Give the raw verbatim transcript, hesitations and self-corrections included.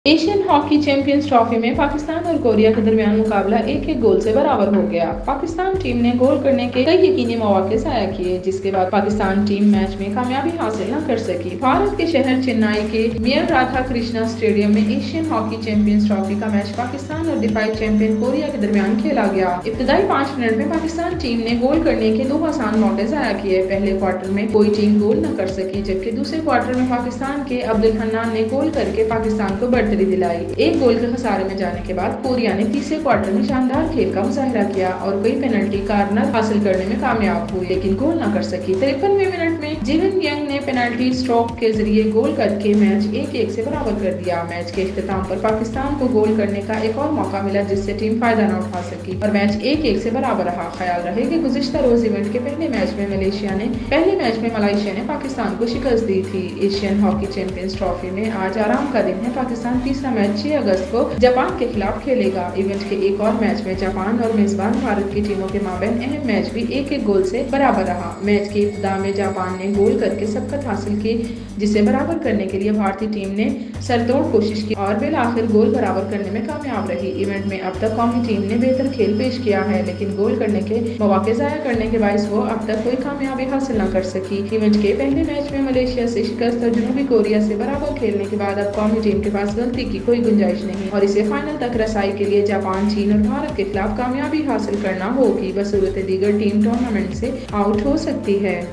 Asian hockey champions trophy में पाकिस्तान और Korea के दरमियान मुकाबला एक एक गोल से बराबर हो गया। पाकिस्तान टीम ने गोल करने के कई यकीनी मौके ज़ाया किए, जिसके बाद पाकिस्तान टीम मैच में कामयाबी हासिल न कर सकी। भारत के शहर चेन्नई के मियर राधा कृष्णा स्टेडियम में एशियन हॉकी चैंपियंस ट्रॉफी का मैच पाकिस्तान और डिफाइट चैंपियन कोरिया के दरमियान खेला गया। इब्तदाई पाँच मिनट में पाकिस्तान टीम ने गोल करने के दो आसान मौके ज़ाया किए। पहले क्वार्टर में कोई टीम गोल न कर सकी, जबकि दूसरे क्वार्टर में पाकिस्तान के अब्दुल हन्नान ने गोल करके पाकिस्तान को बढ़तरी दिलाई। एक गोल के खसारे में जाने के बाद कोरिया ने तीसरे क्वार्टर में शानदार खेल का मुजाहिरा किया और कई पेनल्टी कार्नर हासिल करने में कामयाब हुई, लेकिन गोल न कर सकी। तिरपनवें मिनट में जिवन यंग ने पेनल्टी स्ट्रोक के जरिए गोल करके मैच एक एक से बराबर कर दिया। मैच के इख्तिताम पर पाकिस्तान को गोल करने का एक और मौका मिला, जिससे टीम फायदा न उठा सकी और मैच एक एक से बराबर रहा। ख्याल रहे कि गुज़िश्ता रोज इवेंट के पहले मैच में मलेशिया ने पहले मैच में मलेशिया ने पाकिस्तान को शिकस्त दी थी। एशियन हॉकी चैंपियंस ट्रॉफी में आज आराम का दिन है। पाकिस्तान तीसरा मैच छह अगस्त को जापान के खिलाफ खेलेगा। इवेंट के एक और मैच में जापान और मेजबान भारत की टीमों के माबैन अहम मैच भी एक एक गोल से बराबर रहा। मैच की इब्तिदा में जापान ने गोल करके सबकत हासिल की, जिसे बराबर करने के लिए भारतीय टीम ने सरतोड़ कोशिश की और बिल आखिर गोल बराबर करने में कामयाब रही। इवेंट में अब तक कौमी टीम ने बेहतर खेल पेश किया है, लेकिन गोल करने के मौके ज़ाया करने के बायस वो अब तक कोई कामयाबी हासिल न कर सकी। इवेंट के पहले मैच में मलेशिया से शिकस्त और जनूबी कोरिया से बराबर खेलने के बाद अब कौमी टीम के पास गलती की कोई गुंजाइश नहीं और इसे फाइनल तक रसाई के लिए जापान, चीन और भारत के खिलाफ कामयाबी हासिल करना होगी। बसूरत दीगर टीम टूर्नामेंट से आउट हो सकती है।